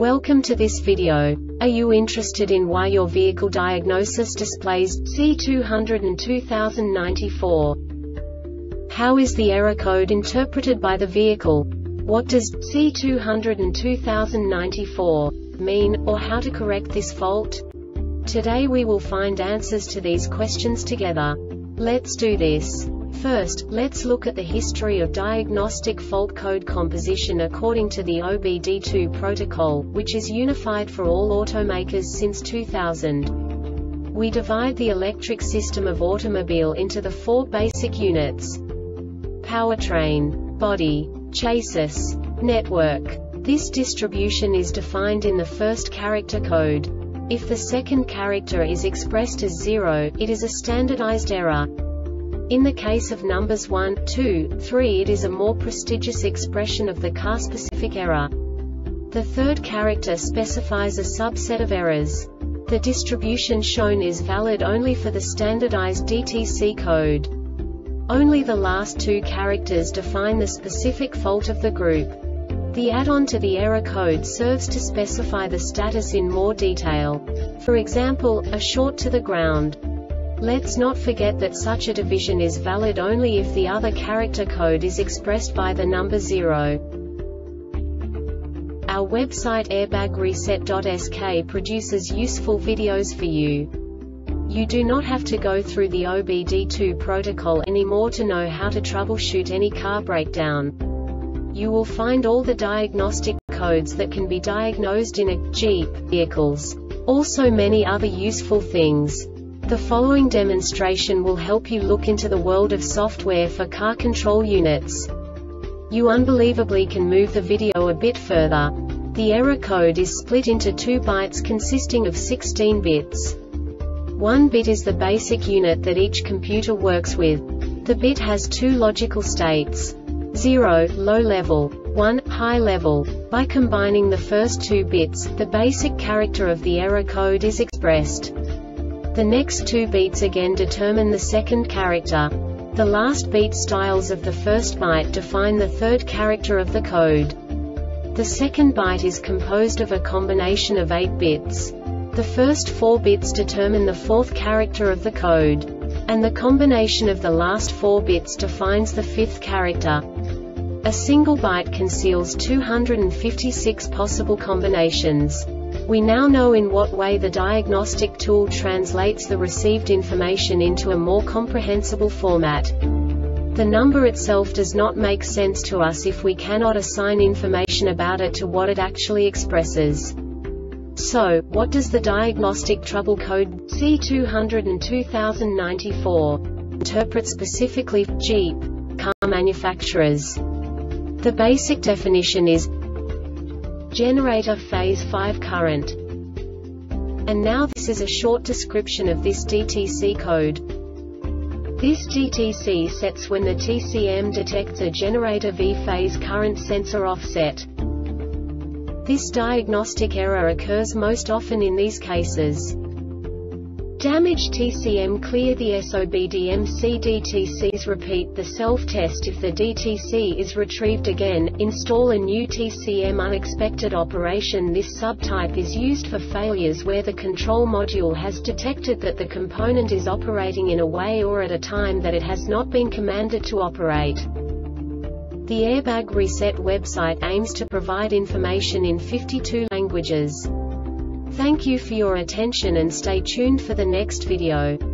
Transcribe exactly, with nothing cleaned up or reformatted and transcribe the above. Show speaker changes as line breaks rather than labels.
Welcome to this video. Are you interested in why your vehicle diagnosis displays C two hundred two thousand ninety-four? How is the error code interpreted by the vehicle? What does C two hundred two thousand ninety-four mean, or how to correct this fault? Today we will find answers to these questions together. Let's do this. First, let's look at the history of diagnostic fault code composition according to the O B D two protocol, which is unified for all automakers since two thousand. We divide the electric system of automobile into the four basic units: powertrain, body, chassis, network. This distribution is defined in the first character code. If the second character is expressed as zero, it is a standardized error. In the case of numbers one, two, three, it is a more prestigious expression of the car-specific error. The third character specifies a subset of errors. The distribution shown is valid only for the standardized D T C code. Only the last two characters define the specific fault of the group. The add-on to the error code serves to specify the status in more detail. For example, a short to the ground. Let's not forget that such a division is valid only if the other character code is expressed by the number zero. Our website airbag reset dot S K produces useful videos for you. You do not have to go through the O B D two protocol anymore to know how to troubleshoot any car breakdown. You will find all the diagnostic codes that can be diagnosed in a Jeep vehicles. Also many other useful things. The following demonstration will help you look into the world of software for car control units. You unbelievably can move the video a bit further. The error code is split into two bytes consisting of sixteen bits. One bit is the basic unit that each computer works with. The bit has two logical states: zero, low level, one, high level. By combining the first two bits, the basic character of the error code is expressed. The next two beats again determine the second character. The last beat styles of the first byte define the third character of the code. The second byte is composed of a combination of eight bits. The first four bits determine the fourth character of the code. And the combination of the last four bits defines the fifth character. A single byte conceals two hundred fifty-six possible combinations. We now know in what way the diagnostic tool translates the received information into a more comprehensible format. The number itself does not make sense to us if we cannot assign information about it to what it actually expresses. So, what does the diagnostic trouble code C two hundred two thousand ninety-four interpret specifically for Jeep car manufacturers? The basic definition is generator phase five current. And now this is a short description of this D T C code. This D T C sets when the T C M detects a generator V phase current sensor offset. This diagnostic error occurs most often in these cases: damaged T C M, clear the S O B D M C D T Cs, repeat the self-test if the D T C is retrieved again, install a new T C M, unexpected operation. This subtype is used for failures where the control module has detected that the component is operating in a way or at a time that it has not been commanded to operate. The Airbag Reset website aims to provide information in fifty-two languages. Thank you for your attention and stay tuned for the next video.